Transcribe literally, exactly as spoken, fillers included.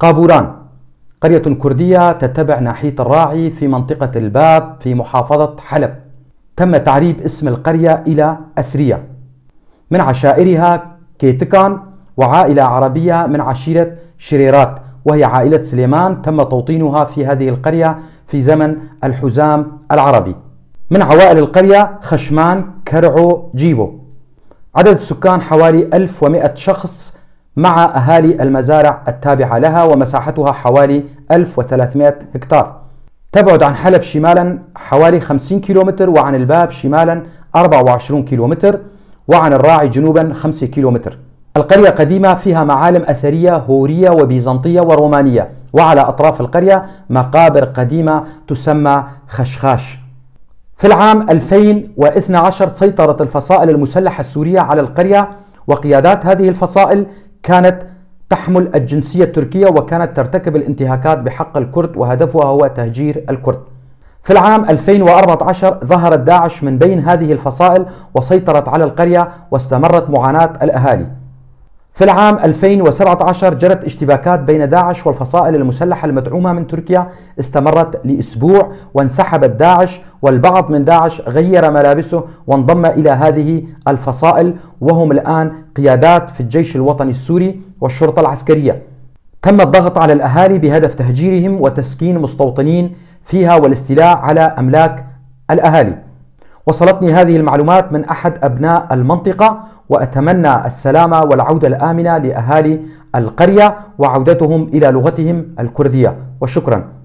قابوران قرية كردية تتبع ناحية الراعي في منطقة الباب في محافظة حلب. تم تعريب اسم القرية إلى أثرية من عشائرها كيتكان، وعائلة عربية من عشيرة شريرات وهي عائلة سليمان تم توطينها في هذه القرية في زمن الحزام العربي. من عوائل القرية خشمان، كرعو، جيبو. عدد السكان حوالي ألف ومئة شخص مع أهالي المزارع التابعة لها، ومساحتها حوالي ألف وثلاثمئة هكتار. تبعد عن حلب شمالا حوالي خمسين كيلومتر، وعن الباب شمالا أربعة وعشرين كيلومتر، وعن الراعي جنوبا خمسة كيلومتر. القرية قديمة، فيها معالم أثرية هورية وبيزنطية ورومانية، وعلى أطراف القرية مقابر قديمة تسمى خشخاش. في العام ألفين واثني عشر سيطرت الفصائل المسلحة السورية على القرية، وقيادات هذه الفصائل كانت تحمل الجنسية التركية، وكانت ترتكب الانتهاكات بحق الكرد، وهدفها هو تهجير الكرد. في العام ألفين وأربعة عشر ظهرت داعش من بين هذه الفصائل وسيطرت على القرية، واستمرت معاناة الأهالي. في العام ألفين وسبعة عشر جرت اشتباكات بين داعش والفصائل المسلحة المدعومة من تركيا، استمرت لأسبوع، وانسحبت داعش، والبعض من داعش غير ملابسه وانضم إلى هذه الفصائل، وهم الآن قيادات في الجيش الوطني السوري والشرطة العسكرية. تم الضغط على الأهالي بهدف تهجيرهم وتسكين مستوطنين فيها والاستيلاء على أملاك الأهالي. وصلتني هذه المعلومات من أحد أبناء المنطقة، وأتمنى السلامة والعودة الآمنة لأهالي القرية وعودتهم إلى لغتهم الكردية، وشكرا.